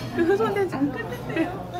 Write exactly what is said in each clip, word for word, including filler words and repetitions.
그 손대 좀 끝냈대요.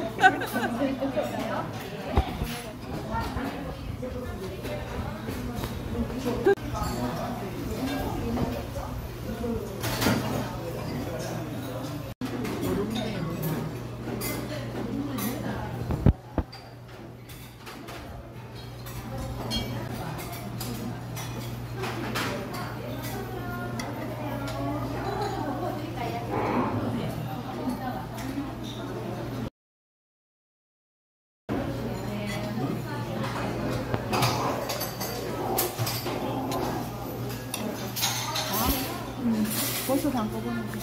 벌써 담궈보는 거.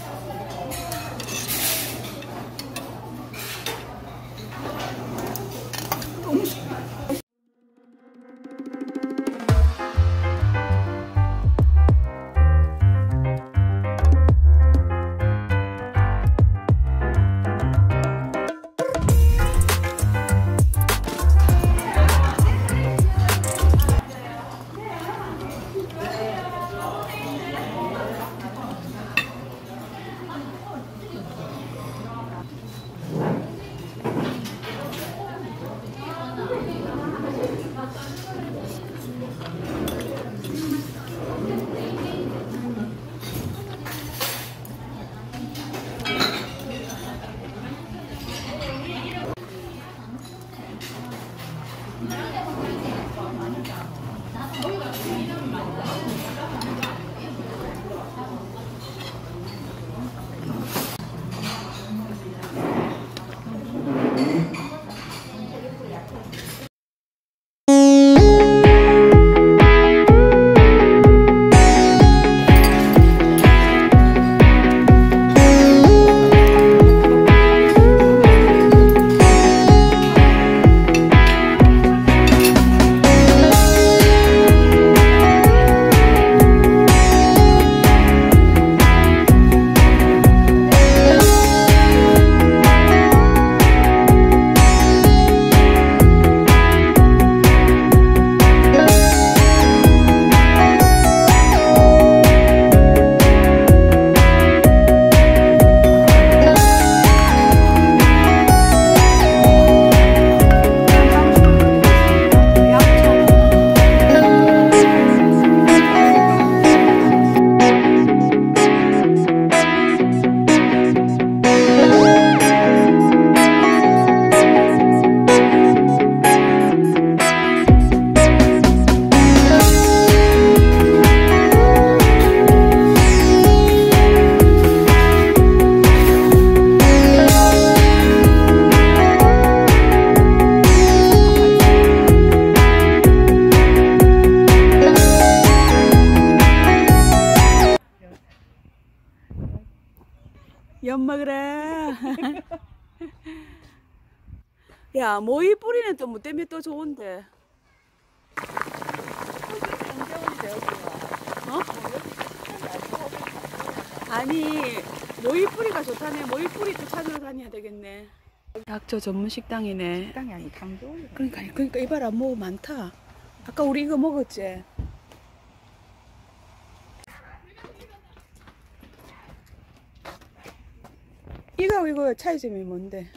엿 먹으라. 야, 모이 뿌리는 또 뭐 때문에 또 좋은데. 어? 아니, 모이 뿌리가 좋다네. 모이 뿌리 또 찾으러 다녀야 되겠네. 약초 전문 식당이네. 식당이 아니 강도. 그러니까 그러니까 이봐라, 뭐 많다. 아까 우리 이거 먹었지. 이거 이거 차이점이 뭔데?